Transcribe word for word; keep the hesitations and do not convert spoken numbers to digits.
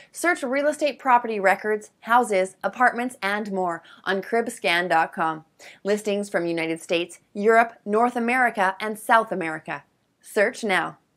Search real estate property records, houses, apartments, and more on crib scan dot com. Listings from United States, Europe, North America, and South America. Search now.